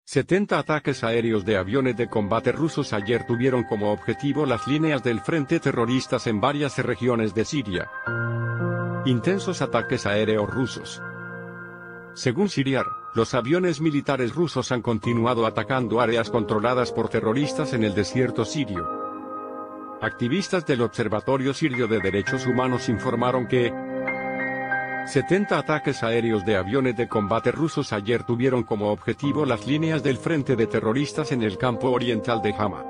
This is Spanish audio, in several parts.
70 ataques aéreos de aviones de combate rusos ayer tuvieron como objetivo las líneas del frente terroristas en varias regiones de Siria. Intensos ataques aéreos rusos. Según Siriar, los aviones militares rusos han continuado atacando áreas controladas por terroristas en el desierto sirio. Activistas del Observatorio Sirio de Derechos Humanos informaron que 70 ataques aéreos de aviones de combate rusos ayer tuvieron como objetivo las líneas del frente de terroristas en el campo oriental de Hama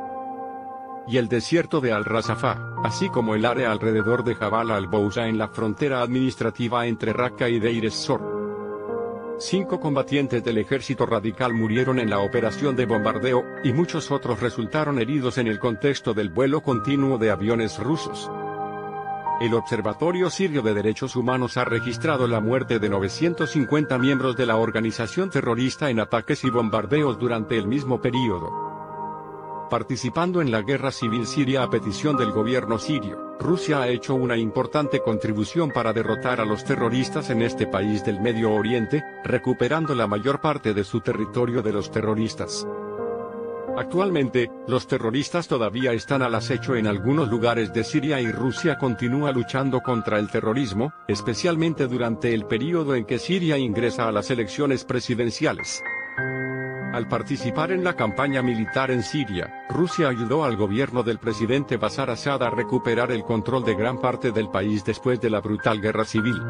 y el desierto de Al-Razafah, así como el área alrededor de Jabal al-Bousa en la frontera administrativa entre Raqqa y Deir ez-Zor. 5 combatientes del ejército radical murieron en la operación de bombardeo, y muchos otros resultaron heridos en el contexto del vuelo continuo de aviones rusos. El Observatorio Sirio de Derechos Humanos ha registrado la muerte de 950 miembros de la organización terrorista en ataques y bombardeos durante el mismo período. Participando en la guerra civil siria a petición del gobierno sirio, Rusia ha hecho una importante contribución para derrotar a los terroristas en este país del Medio Oriente, recuperando la mayor parte de su territorio de los terroristas. Actualmente, los terroristas todavía están al acecho en algunos lugares de Siria y Rusia continúa luchando contra el terrorismo, especialmente durante el período en que Siria ingresa a las elecciones presidenciales. Al participar en la campaña militar en Siria, Rusia ayudó al gobierno del presidente Bashar Assad a recuperar el control de gran parte del país después de la brutal guerra civil.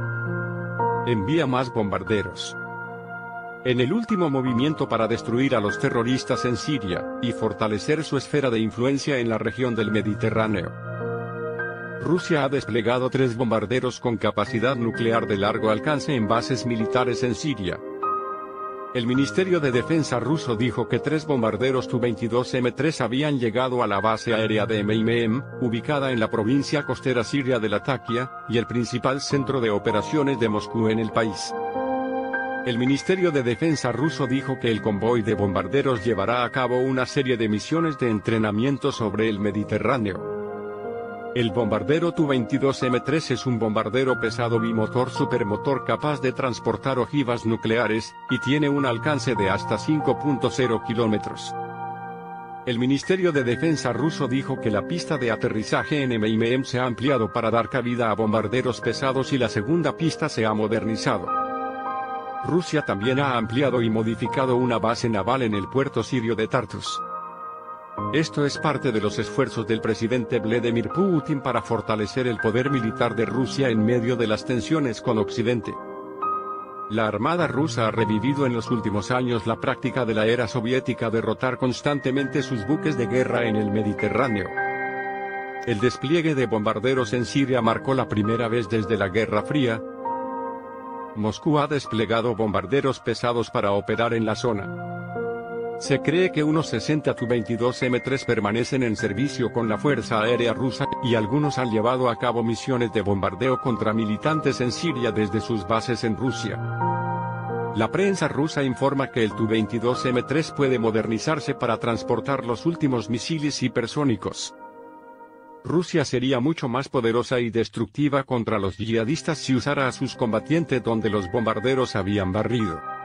Envía más bombarderos. En el último movimiento para destruir a los terroristas en Siria, y fortalecer su esfera de influencia en la región del Mediterráneo, Rusia ha desplegado 3 bombarderos con capacidad nuclear de largo alcance en bases militares en Siria. El Ministerio de Defensa ruso dijo que 3 bombarderos Tu-22M3 habían llegado a la base aérea de Meimem, ubicada en la provincia costera siria de Latakia, y el principal centro de operaciones de Moscú en el país. El Ministerio de Defensa ruso dijo que el convoy de bombarderos llevará a cabo una serie de misiones de entrenamiento sobre el Mediterráneo. El bombardero Tu-22M3 es un bombardero pesado bimotor supermotor capaz de transportar ojivas nucleares, y tiene un alcance de hasta 5.0 kilómetros. El Ministerio de Defensa ruso dijo que la pista de aterrizaje en Meimem se ha ampliado para dar cabida a bombarderos pesados y la segunda pista se ha modernizado. Rusia también ha ampliado y modificado una base naval en el puerto sirio de Tartus. Esto es parte de los esfuerzos del presidente Vladimir Putin para fortalecer el poder militar de Rusia en medio de las tensiones con Occidente. La Armada rusa ha revivido en los últimos años la práctica de la era soviética de rotar constantemente sus buques de guerra en el Mediterráneo. El despliegue de bombarderos en Siria marcó la primera vez desde la Guerra Fría. Moscú ha desplegado bombarderos pesados para operar en la zona. Se cree que unos 60 Tu-22M3 permanecen en servicio con la Fuerza Aérea Rusa, y algunos han llevado a cabo misiones de bombardeo contra militantes en Siria desde sus bases en Rusia. La prensa rusa informa que el Tu-22M3 puede modernizarse para transportar los últimos misiles hipersónicos. Rusia sería mucho más poderosa y destructiva contra los yihadistas si usara a sus combatientes donde los bombarderos habían barrido.